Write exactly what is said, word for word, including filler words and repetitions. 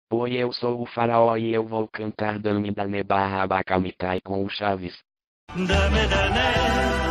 Oi, eu sou o Faraó e eu vou cantar Dame Dane barra Bacamitai com o Chaves. Dame, dame.